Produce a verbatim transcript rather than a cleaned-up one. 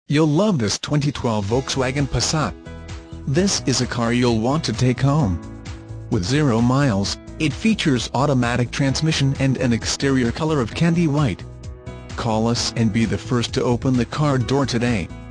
You'll love this twenty twelve Volkswagen Passat. This is a car you'll want to take home. With zero miles, it features automatic transmission and an exterior color of candy white. Call us and be the first to open the car door today.